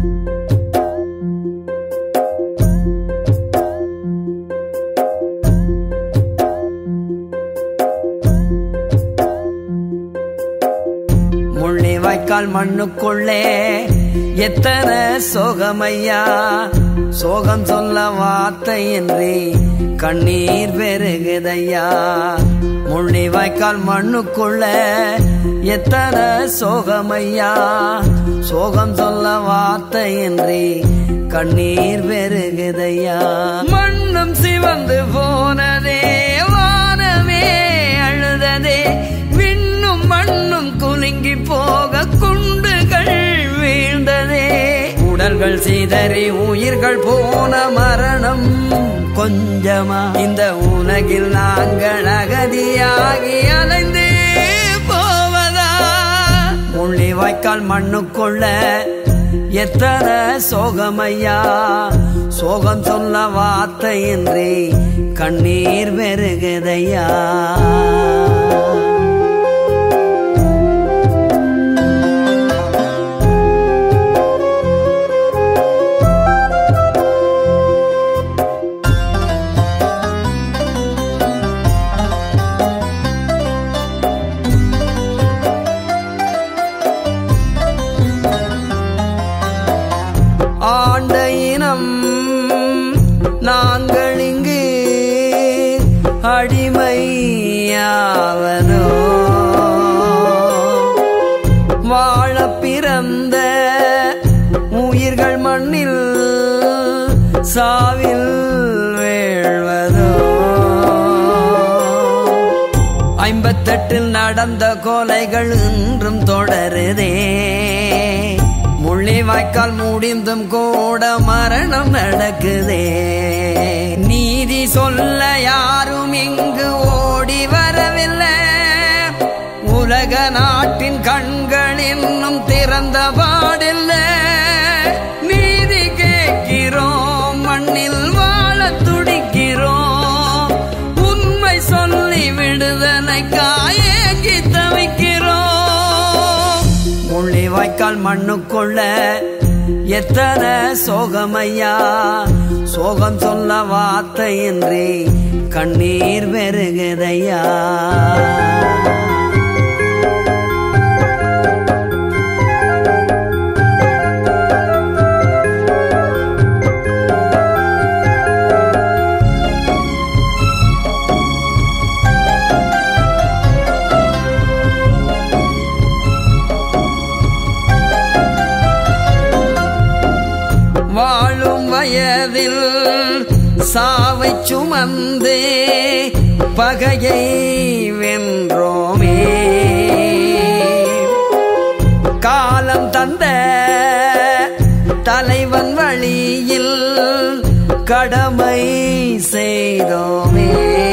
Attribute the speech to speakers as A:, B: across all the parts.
A: முள்ளிவாய்க்கால் மண்ணுக்குள்ளே எத்தனை சோகமையா, சோகம் சொல்ல வார்த்தையின்றி கண்ணீர் பெருகுதையா. முள்ளிவாய்க்கால் மண்ணுக்குள்ள எத்தனை சோகமையா, சோகம் சொல்ல வார்த்தையின்றி கண்ணீர் பெருகுதையா. மண்ணும் சிவந்து போனதே, வானமே அழுததே, விண்ணும் மண்ணும் குலுங்கி போக குண்டுகள் வீழ்ந்ததே. உடல்கள் சிதறி உயிர்கள் போன மரணம் கொஞ்சமா, இந்த உலகில் நாங்கள் அகதியாகி அலைந்து போவதா. முள்ளிவாய்க்கால் மண்ணுக்குள்ள எத்தனை சோகமையா, சோகம் சொல்ல வார்த்தையின்றி கண்ணீர் பெருகுதையா. ஆண்ட இனம் நாங்கள் இங்கு அடிமையாவதோ, வாழ பிறந்த உயிர்கள் மண்ணில் சாவில் வீழ்வதோ. 58 நடந்த கொலைகள் இன்றும் தொடருதே, முள்ளிவாய்க்கால் முடிந்தும் கூட மரணம் நடக்குதே. நீதி சொல்ல யாரும் இங்கு ஓடி வரவில்லை, உலக நாட்டின் கண்கள் இன்னும் திறந்த பாடில்லை. நீதி கேட்கிறோம், மண்ணில் வாழ துடிக்கிறோம், உண்மை சொல்லி விடுதலைக்காய் ஏங்கி தவிக்கிறோம். முள்ளிவாய்க்கால் மண்ணுக்குள்ள எத்தனை சோகமையா, சோகம் சொல்ல வார்த்தையின்றி கண்ணீர் பெருகுதையா. வாழும் வயதில் சாவை சுமந்து பகையை வென்றோமே, காலம் தந்த தலைவன் வழியில் கடமை செய்தோமே.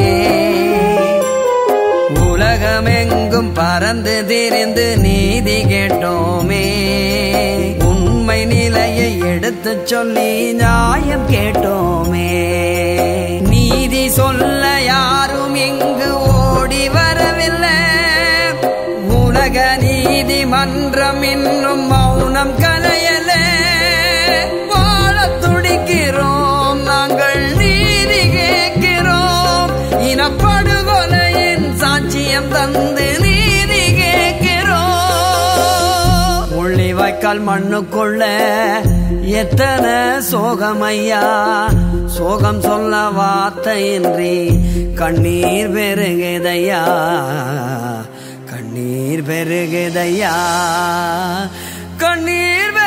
A: உலகமெங்கும் பறந்து திரிந்து நீதி கேட்டோமே, உண்மை நிலையை எடுத்து சொல்லி நியாயம் கேட்டோமே. நீதி சொல்ல யாரும் இங்கு ஓடி வரவில்லை, உலக நீதிமன்றம் இன்னும் மௌனம் கலையல. வாழ துடிக்கிறோம், நாங்கள் நீதி கேட்கிறோம், இனப்படுகொலையின் சாட்சியம் தந்து நீதி கேட்கிறோம். முள்ளிவாய்க்கால் மண்ணுக்குள்ள எத்தனை சோகமையா, சோகம் சொல்ல வார்த்தையின்றி கண்ணீர் பெருகுதையா, கண்ணீர் பெருகுதையா, கண்ணீர்